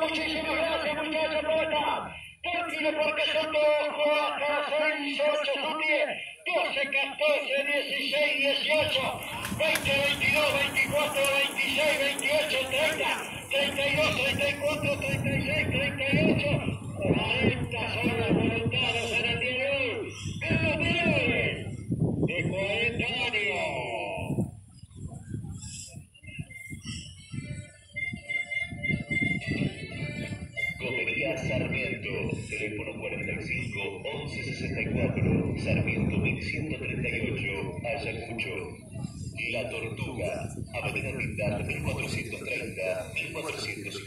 muchísimas gracias, muchachos, por esta. Tranquilo, porque son 2, 4, 6, 8, son 10, 12, 14, 16, 18, 20, 22, 24, 26, 28, 30, 32, 34, 36, 38, 40 son los voluntarios en el día de hoy. En los menores de 40 años. Comería Sarmiento, teléfono 45 11 64, Sarmiento 1138, Ayacucho. La Tortuga, Avenida Tindar 1430, 1400.